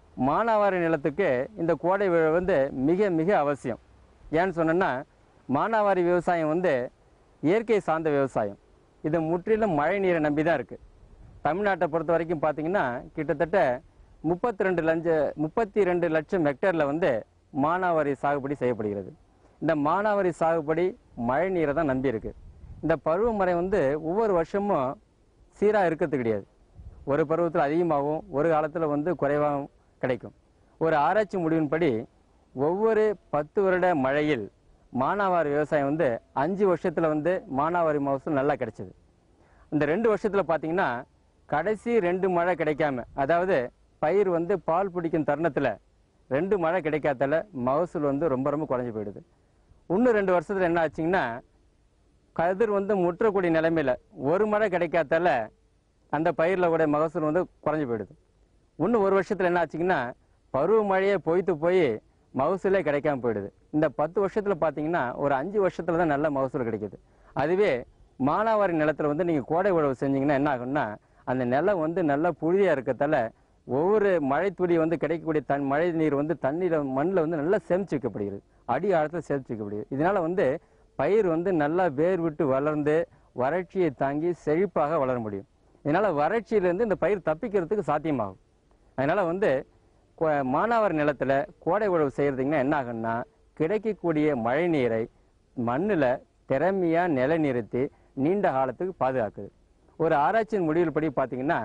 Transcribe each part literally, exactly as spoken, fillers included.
மானாவாரி நிலத்துக்கு இந்த கோடை உழவு வந்து மிக மிக அவசியம். ஏன்னு சொன்னோன்னா, மானாவாரி விவசாயம் வந்து இயற்கை சார்ந்த விவசாயம். இது முற்றிலும் மழை நீரை நம்பி தான் இருக்குது. தமிழ்நாட்டை பொறுத்த வரைக்கும் பார்த்தீங்கன்னா கிட்டத்தட்ட முப்பத்தி ரெண்டு லட்ச முப்பத்தி ரெண்டு லட்சம் ஹெக்டேரில் வந்து மானாவாரி சாகுபடி செய்யப்படுகிறது. இந்த மானாவாரி சாகுபடி மழை நீரை தான் நம்பி இருக்கு. இந்த பருவமழை வந்து ஒவ்வொரு வருஷமும் சீராக இருக்கிறது கிடையாது. ஒரு பருவத்தில் அதிகமாகவும் ஒரு காலத்தில் வந்து குறைவாகவும் கிடைக்கும். ஒரு ஆராய்ச்சி முடிவின்படி ஒவ்வொரு பத்து வருட மழையில் மானாவாரி விவசாயம் வந்து அஞ்சு வருஷத்தில் வந்து மானாவாரி மகசூல் நல்லா கிடைச்சிது. இந்த ரெண்டு வருஷத்தில் பார்த்தீங்கன்னா கடைசி ரெண்டு மழை கிடைக்காம, அதாவது பயிர் வந்து பால் பிடிக்கும் தருணத்தில் ரெண்டு மழை கிடைக்காதால மகசூல் வந்து ரொம்ப ரொம்ப குறைஞ்சி போயிடுது. இன்னும் ரெண்டு வருஷத்தில் என்ன ஆச்சுங்கன்னா, கதிர் வந்து முற்றக்கூடிய நிலைமையில் ஒரு மழை கிடைக்காதால அந்த பயிரில் கூட மகசூல் வந்து குறைஞ்சி போயிடுது. இன்னும் ஒரு வருஷத்தில் என்ன ஆச்சுங்கன்னா, பருவ மழையை பொய்த்து போய் மகசூலே கிடைக்காம போயிடுது. இந்த பத்து வருஷத்தில் பார்த்தீங்கன்னா ஒரு அஞ்சு வருஷத்தில் தான் நல்ல மகசூல் கிடைக்குது. அதுவே மானாவாரி நிலத்தில் வந்து நீங்கள் கோடை உழவு செஞ்சீங்கன்னா என்ன ஆகும்னா, அந்த நிலம் வந்து நல்லா புழுதியாக இருக்கிறதால ஒவ்வொரு மழை துளி வந்து கிடைக்கக்கூடிய தன் மழை நீர் வந்து தண்ணீர் மண்ணில் வந்து நல்லா சேமிச்சு வைக்கப்படுகிறது. அடி ஆழத்தில் சேமிச்சு வைக்கப்படுகிறது. இதனால் வந்து பயிர் வந்து நல்லா வேர் விட்டு வளர்ந்து வறட்சியை தாங்கி செழிப்பாக வளர முடியும். இதனால் வறட்சியிலேருந்து இந்த பயிர் தப்பிக்கிறதுக்கு சாத்தியமாகும். அதனால் வந்து மானாவாரி நிலத்தில் கோடை உழவு செய்கிறதுங்கன்னா என்ன ஆகுன்னா, கிடைக்கக்கூடிய மழை நீரை மண்ணில் திறமையாக நிலைநிறுத்தி நீண்ட காலத்துக்கு பாதுகாக்குது. ஒரு ஆராய்ச்சியின் முடிவில் படி பார்த்தீங்கன்னா,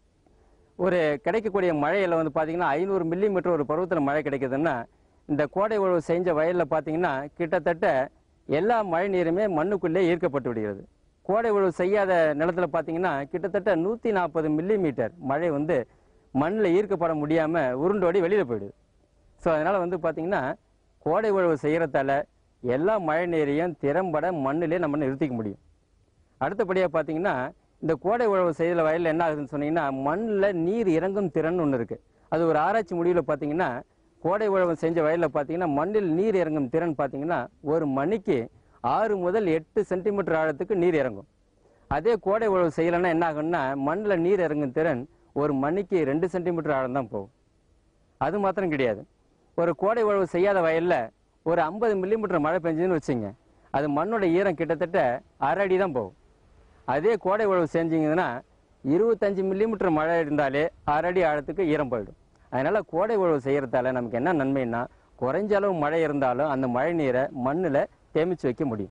ஒரு கிடைக்கக்கூடிய மழையில் வந்து பார்த்தீங்கன்னா ஐநூறு மில்லி மீட்டர் ஒரு பருவத்தில் மழை கிடைக்குதுன்னா, இந்த கோடை உழவு செஞ்ச வயலில் பார்த்தீங்கன்னா கிட்டத்தட்ட எல்லா மழை நீருமே மண்ணுக்குள்ளே ஈர்க்கப்பட்டு விடுகிறது. கோடை உழவு செய்யாத நிலத்தில் பார்த்தீங்கன்னா கிட்டத்தட்ட நூற்றி நாற்பது மில்லி மீட்டர் மழை வந்து மண்ணில் ஈர்க்கப்பட முடியாமல் உருண்டோடி வெளியில் போயிடுது. ஸோ அதனால் வந்து பார்த்தீங்கன்னா கோடை உழவு செய்கிறதால எல்லா மழை நீரையும் திறம்பட மண்ணிலே நம்ம நிறுத்திக்க முடியும். அடுத்தபடியாக பார்த்தீங்கன்னா, இந்த கோடை உழவு செய்கிற வயலில் என்ன ஆகுதுன்னு சொன்னீங்கன்னா, மண்ணில் நீர் இறங்கும் திறன் ஒன்று இருக்குது. அது ஒரு ஆராய்ச்சி முடிவில் பார்த்தீங்கன்னா, கோடை உழவு செஞ்ச வயலில் பார்த்தீங்கன்னா மண்ணில் நீர் இறங்கும் திறன் பார்த்தீங்கன்னா ஒரு மணிக்கு ஆறு முதல் எட்டு சென்டிமீட்டர் ஆழத்துக்கு நீர் இறங்கும். அதே கோடை உழவு செய்யலைன்னா என்ன ஆகும்னா, மண்ணில் நீர் இறங்கும் திறன் ஒரு மணிக்கு ரெண்டு சென்டிமீட்டர் ஆழம் தான் போகும். அது மாத்திரம் கிடையாது, ஒரு கோடை உழவு செய்யாத வயலில் ஒரு ஐம்பது மில்லிமீட்டர் மழை பெஞ்சதுன்னு வச்சுங்க, அது மண்ணோட ஈரம் கிட்டத்தட்ட அரை அடி தான் போகும். அதே கோடை உழவு செஞ்சிங்கன்னா இருபத்தஞ்சு மில்லிமீட்டர் மழை இருந்தாலே அரை அடி ஆழத்துக்கு ஈரம் போயிடும். அதனால் கோடை உழவு செய்கிறதால நமக்கு என்ன நன்மைன்னா, குறைஞ்ச அளவு மழை இருந்தாலும் அந்த மழை நீரை மண்ணில் சேமித்து வைக்க முடியும்.